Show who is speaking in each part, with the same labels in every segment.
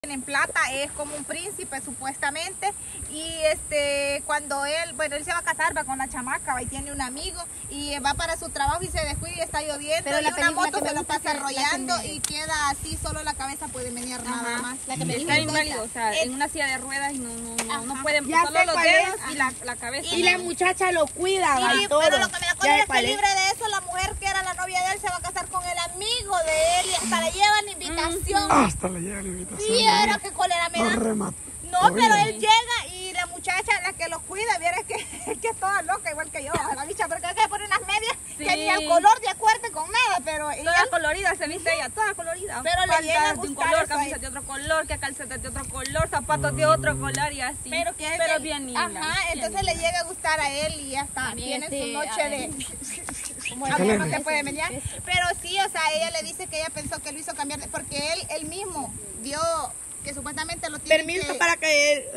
Speaker 1: en plata, es como un príncipe supuestamente, y cuando él se va a casar, va con la chamaca, va y tiene un amigo y va para su trabajo y se descuida y está lloviendo, pero y una moto se lo pasa arrollando y queda así, solo la cabeza puede menear nada más.
Speaker 2: La que me está inválido, o sea, en una silla de ruedas y no pueden, solo los dedos y la cabeza.
Speaker 3: Y la muchacha lo cuida,
Speaker 1: pero lo que me da cuenta es que libre de eso, la mujer que era la novia de él se va a casar con el amigo de él y hasta le llevan invitación.
Speaker 4: Hasta le llevan invitación.
Speaker 1: Sí, era que cólera me da. No, pero él llega y la muchacha, la que lo cuida, viera que es toda loca, igual que yo, la bicha, porque es que pone unas medias que ni el color de acuerdo con nada, pero ella...
Speaker 2: Toda colorida se viste ella, toda colorida.
Speaker 1: Pero le llega a
Speaker 2: de un
Speaker 1: gustar
Speaker 2: color,
Speaker 1: eso
Speaker 2: camisas de otro color, que calcetas de otro color, zapatos de otro color y así. Pero bien linda.
Speaker 1: Ajá, entonces le llega a gustar a él y ya está, tienen su noche de... Como no se puede menear. Pero sí, o sea, ella le dice que ella pensó que lo hizo cambiar, porque él mismo dio... que supuestamente lo tiene
Speaker 3: permiso para que él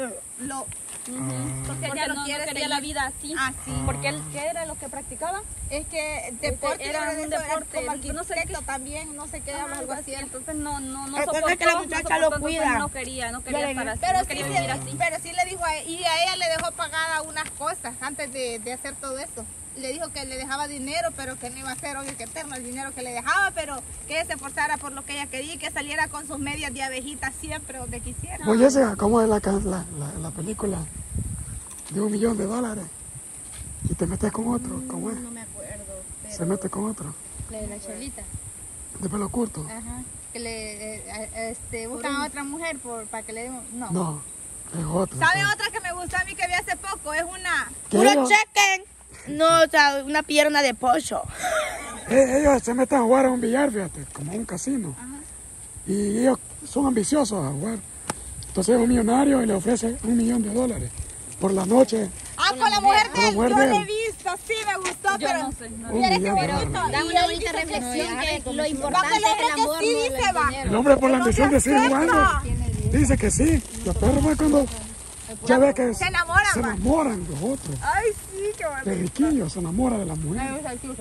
Speaker 2: porque ella no quería la vida así. Porque él, ¿qué era lo que practicaba?
Speaker 1: Es que deporte
Speaker 2: era un deporte,
Speaker 1: como arquitecto,
Speaker 2: no sé qué
Speaker 1: también, no sé qué, algo así.
Speaker 2: Entonces no
Speaker 3: soportó, que la muchacha lo cuida.
Speaker 2: No quería estar así,
Speaker 1: pero
Speaker 2: no quería vivir así.
Speaker 1: Pero sí le dijo y a ella le dejó pagada unas cosas antes de hacer todo eso. Le dijo que le dejaba dinero, pero que no iba a ser obvio que eterno el dinero que le dejaba, pero que se esforzara por lo que ella quería y que saliera con sus medias de abejita siempre donde quisiera.
Speaker 4: Oye, ¿cómo es la película de $1 millón? Y te metes con otro, ¿cómo es?
Speaker 5: No me acuerdo. Pero
Speaker 4: Se mete con otro.
Speaker 5: La de la chelita.
Speaker 4: De pelo corto.
Speaker 5: Ajá. Que le buscan a otra mujer para que le den...
Speaker 4: No, es otro.
Speaker 1: ¿Sabe otra que me gustó a mí que vi hace poco? Es una...
Speaker 3: ¡Puro chequen! No, o sea, una pierna de pollo.
Speaker 4: Ellos se meten a jugar a un billar, fíjate, como a un casino.
Speaker 1: Ajá.
Speaker 4: Y ellos son ambiciosos a jugar. Entonces es un millonario y le ofrece $1 millón por la noche.
Speaker 1: Con la mujer de él, yo
Speaker 4: de
Speaker 1: la he
Speaker 4: él.
Speaker 1: visto, sí me gustó,
Speaker 2: Yo
Speaker 1: pero...
Speaker 2: no sé, no.
Speaker 1: Mira qué
Speaker 4: $1
Speaker 1: bonito.
Speaker 4: millón.
Speaker 5: Da una bonita reflexión que lo importante es el amor,
Speaker 1: sí
Speaker 5: no
Speaker 1: dice,
Speaker 5: el
Speaker 1: va.
Speaker 5: dinero.
Speaker 4: El hombre por la ambición de seguir jugando, dice que sí. Los perros van cuando ya ve que
Speaker 1: Se enamoran,
Speaker 4: se
Speaker 1: va.
Speaker 4: enamoran los otros.
Speaker 1: Ay, sí, qué bonito.
Speaker 4: De riquillos se enamora de la mujer.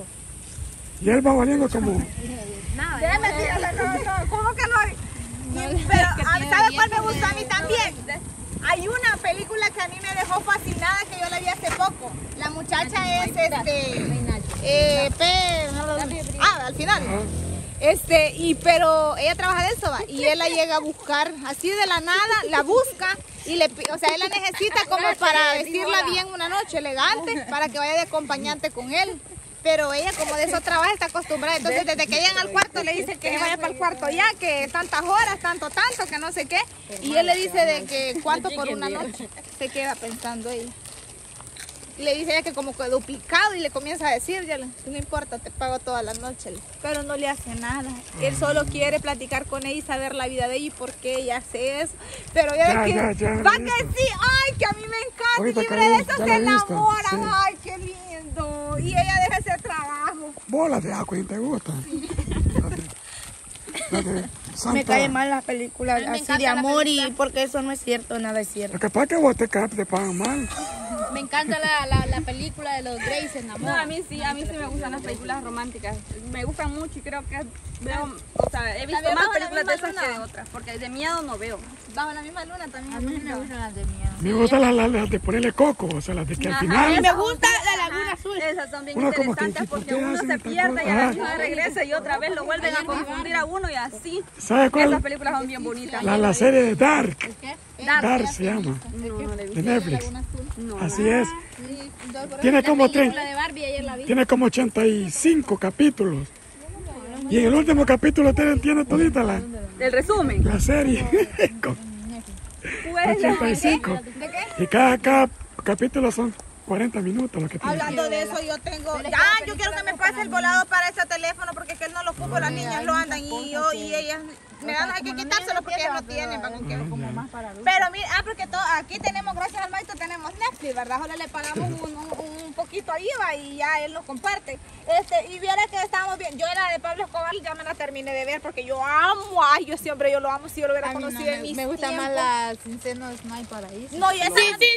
Speaker 4: Y él va valiendo como...
Speaker 1: Déjame decirle, no, ¿cómo que no? Pero, ¿sabe cuál me gustó a mí también? Hay una película que a mí me dejó fascinada que yo la vi hace poco. La muchacha es al final. Pero ella trabaja de eso, va, y él la llega a buscar así de la nada, la busca y él la necesita como para vestirla bien una noche elegante, para que vaya de acompañante con él. Pero ella como de eso trabaja, está acostumbrada. Entonces desde que llegan al cuarto le dicen que vaya para el cuarto ya, que tantas horas, tanto, que no sé qué. Y él le dice de que cuánto por una noche. Se queda pensando ella. Y le dice ella que como que duplicado y le comienza a decir, no importa, te pago toda la noche. Pero no le hace nada. Él solo quiere platicar con ella y saber la vida de ella y por qué ella hace eso. Pero ya va que sí, ay, que a mí me encanta.
Speaker 4: Ahorita
Speaker 1: Y libre de eso
Speaker 4: ya
Speaker 1: se
Speaker 4: la he visto,
Speaker 1: enamoran.
Speaker 4: sí.
Speaker 1: Ay, qué lindo. Y ella deja ese trabajo.
Speaker 4: Bolas de agua, ¿y te gustan?
Speaker 3: Me caen mal las películas
Speaker 5: A mí me
Speaker 3: así de
Speaker 5: encanta la
Speaker 3: amor y
Speaker 5: película.
Speaker 3: porque eso no es cierto, nada es cierto.
Speaker 4: Lo que pasa es que vos te pagan mal.
Speaker 5: Me encanta la película de los Grey se
Speaker 2: No,
Speaker 5: enamoran.
Speaker 2: a mí sí me gustan las películas románticas. Me gustan mucho y creo que veo, o sea, he visto
Speaker 1: También
Speaker 2: más
Speaker 1: bajo la
Speaker 2: películas de
Speaker 1: misma
Speaker 2: esas que de
Speaker 1: luna.
Speaker 2: otras, porque de miedo no veo.
Speaker 1: Bajo la misma luna también.
Speaker 5: A mí me gustan las de miedo.
Speaker 4: A mí me gustan las de ponerle coco, o sea, las de que al
Speaker 2: Ajá,
Speaker 3: A mí
Speaker 4: final...
Speaker 3: me gusta la Laguna Azul.
Speaker 2: Esas son bien
Speaker 4: Uno como que,
Speaker 2: interesantes
Speaker 4: ¿por
Speaker 2: porque
Speaker 4: qué
Speaker 2: uno
Speaker 4: hacen
Speaker 2: se
Speaker 4: esta
Speaker 2: pierde y
Speaker 4: cosa?
Speaker 2: a la
Speaker 4: Ajá.
Speaker 2: ciudad regresa y otra vez lo vuelven a confundir a uno y así.
Speaker 4: ¿Sabes cuál?
Speaker 2: Esas películas son bien bonitas.
Speaker 4: La serie de Dark.
Speaker 1: ¿Qué?
Speaker 4: Dark se llama,
Speaker 2: No le he
Speaker 4: de
Speaker 2: visto.
Speaker 4: Netflix.
Speaker 2: No.
Speaker 4: Así es. Tiene como
Speaker 5: La de Barbie ayer la vi.
Speaker 4: tiene como 85 capítulos. Y en el último capítulo tiene todita
Speaker 2: El resumen.
Speaker 4: la serie. Con
Speaker 2: Pues,
Speaker 4: 85. Y cada capítulo son 40 minutos lo que tiene.
Speaker 1: Hablando de eso, yo tengo... yo quiero que me pase el volado para ese teléfono porque es que él no lo ocupo, las niñas lo andan y ellas me dan, hay que quitárselo porque ellas no tienen. Pero mira, porque aquí tenemos, gracias al maestro, tenemos Netflix, ¿verdad? Solo le pagamos un poquito ahí va y ya él lo comparte. Y viera que estábamos bien. Yo era de Pablo Escobar, ya me la terminé de ver porque yo amo, yo lo amo si yo lo hubiera conocido en mis
Speaker 5: Me gusta más
Speaker 1: tiempos.
Speaker 5: la Sin Senos No Hay Paraíso.
Speaker 1: No, y esa,
Speaker 3: Sí.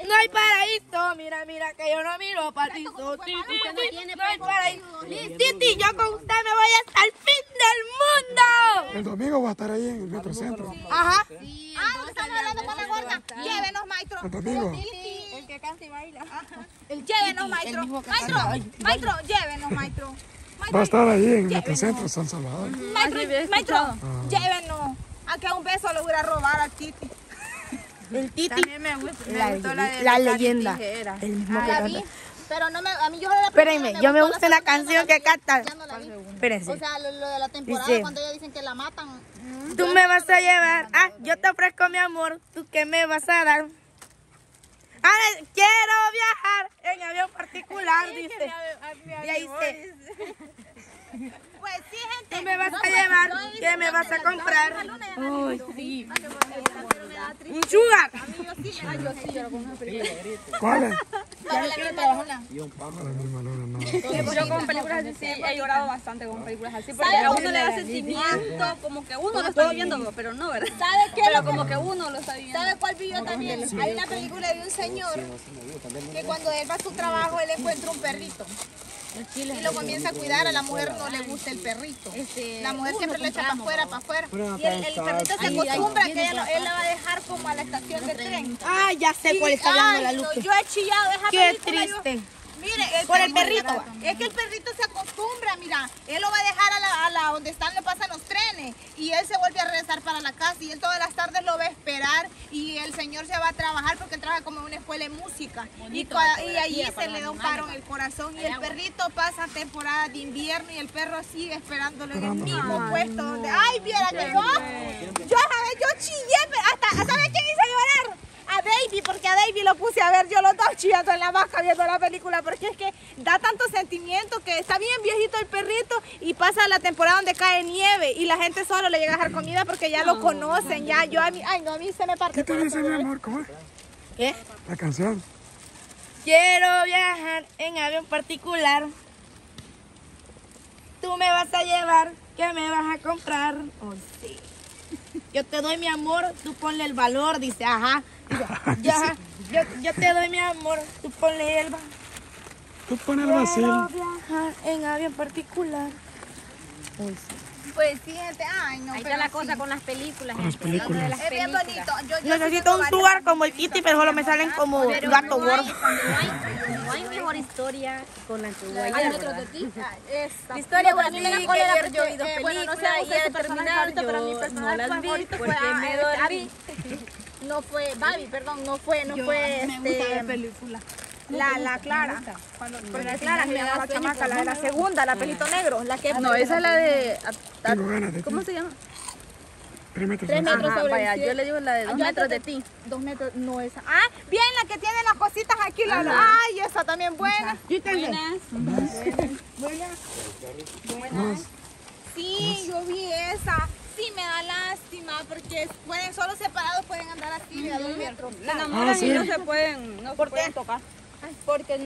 Speaker 3: No hay paraíso, mira, mira que yo no miro patizo. No hay paraíso. Titi, yo con usted me voy hasta el fin del mundo.
Speaker 4: El domingo voy a estar ahí en el Metrocentro.
Speaker 3: Ajá.
Speaker 1: Estamos hablando con la gorda. Llévenos, maestro.
Speaker 4: El domingo.
Speaker 5: El que canta y baila.
Speaker 1: Llévenos, maestro. Maestro, llévenos, maestro.
Speaker 4: Va a estar ahí en el Metrocentro San Salvador.
Speaker 1: Maestro, llévenos. A que un beso le voy a robar al Titi.
Speaker 3: El Titi.
Speaker 5: También me gustó la de
Speaker 3: la
Speaker 5: Cari
Speaker 3: leyenda.
Speaker 5: Tijera.
Speaker 3: El mismo que
Speaker 1: La
Speaker 3: canta.
Speaker 1: vi, pero no me, a mí yo la
Speaker 3: Espérenme, yo me
Speaker 1: gustó
Speaker 3: gusta la canción que canta.
Speaker 1: Ya no la vi.
Speaker 3: Espérense.
Speaker 1: O sea, lo de la temporada
Speaker 3: Dice,
Speaker 1: cuando ellos dicen que la matan.
Speaker 3: Tú me vas a llevar. Ah, yo te ofrezco mi amor. ¿Tú qué me vas a dar? Ah, quiero viajar en avión particular, dice. Y ahí dice,
Speaker 1: Pues sí, gente.
Speaker 3: tú me vas a llevar. ¿Qué me vas a comprar? Uy, sí. Un sugar.
Speaker 4: ¿Cuál es?
Speaker 1: La misma luna.
Speaker 4: La misma luna, no.
Speaker 2: Yo con películas así sí he llorado bastante con películas así, porque a uno le da sentimiento, como que uno lo está viendo, pero no, ¿verdad?
Speaker 1: ¿Sabe qué?
Speaker 2: Pero como que uno lo está viendo.
Speaker 1: ¿Sabe cuál vi yo también? Hay una película de un señor que cuando él va a su trabajo, él encuentra un perrito. Y lo comienza a cuidar, a la mujer no le gusta el perrito. La mujer siempre lo echa para afuera. Y el perrito se acostumbra que él la va a dejar como a la estación de tren.
Speaker 3: Ah, ya sé cuál está hablando la
Speaker 1: Ay, no,
Speaker 3: Lupe.
Speaker 1: yo he chillado esa
Speaker 3: Qué
Speaker 1: película.
Speaker 3: triste.
Speaker 1: Mire,
Speaker 3: Por el perrito.
Speaker 1: Es que el perrito se acostumbra, mira. Él lo va a dejar a la donde le pasan los trenes. Y él se vuelve a regresar para la casa. Y él todas las tardes lo va a esperar. Y el señor se va a trabajar porque él trabaja como en una escuela de música. Y allí se le da un paro en el corazón. Y el perrito pasa temporada de invierno y el perro sigue esperándolo en el mismo puesto donde. ¡Ay, viera que yo chillé! Hasta, ¿sabes quién hizo llorar? A Davey, porque a Davey lo puse a ver, yo los dos chillando en la vaca viendo la película, porque es que da tanto sentimiento que está bien viejito el perrito y pasa la temporada donde cae nieve y la gente solo le llega a dejar comida porque ya lo conocen, ya, a mí se me parte.
Speaker 4: ¿Qué te dice, mi amor? ¿Cómo es?
Speaker 3: ¿Qué?
Speaker 4: La canción.
Speaker 3: Quiero viajar en avión particular. Tú me vas a llevar. ¿Qué me vas a comprar? Oh, sí. Yo te doy mi amor, tú ponle el valor, dice, ajá. Dice, yo te doy mi amor, tú ponle el valor.
Speaker 4: Tú pones el vacío.
Speaker 3: Quiero viajar en avión particular. Uy, sí.
Speaker 1: Pues sí, gente, ay no.
Speaker 2: Ahí está la cosa con las películas.
Speaker 4: Con las películas.
Speaker 1: Es bien bonito. Yo
Speaker 3: Necesito un sugar como el Kitty, pero solo me salen como gato gordo.
Speaker 6: No hay mejor historia con la que voy a
Speaker 1: Hay
Speaker 6: ir,
Speaker 1: otros de
Speaker 6: ¿verdad?
Speaker 1: ti.
Speaker 6: La historia para mí me la
Speaker 1: Sí,
Speaker 6: cólera
Speaker 1: que
Speaker 6: porque
Speaker 1: yo vi dos
Speaker 6: bueno, no sé,
Speaker 1: películas,
Speaker 6: y al
Speaker 1: su personaje
Speaker 6: terminar
Speaker 1: favorito, pero mi
Speaker 6: yo
Speaker 1: personaje
Speaker 6: no las vi
Speaker 1: favorito fue
Speaker 6: porque me dormí.
Speaker 1: Abby. No fue Babi, perdón, no fue
Speaker 5: Me gusta la película.
Speaker 1: la Clara. Porque la Clara se llama la chamaca, la de la segunda, la pelito negro, la que
Speaker 2: No, esa es la de...
Speaker 4: Tengo ganas de ti.
Speaker 2: ¿Cómo se llama?
Speaker 4: 3 metros.
Speaker 1: 3 metros
Speaker 2: Ajá,
Speaker 1: sobre el
Speaker 2: vaya,
Speaker 1: cielo.
Speaker 2: yo le digo la de 2 metros de ti.
Speaker 1: 2 metros, no esa. Ah, bien, la que tiene las cositas aquí. Ay, esa también buena.
Speaker 4: Más.
Speaker 1: Sí, yo vi esa. Sí, me da lástima porque solo separados pueden andar así a 2 metros.
Speaker 2: Se enamoran
Speaker 4: sí.
Speaker 2: y no se pueden tocar.
Speaker 1: Porque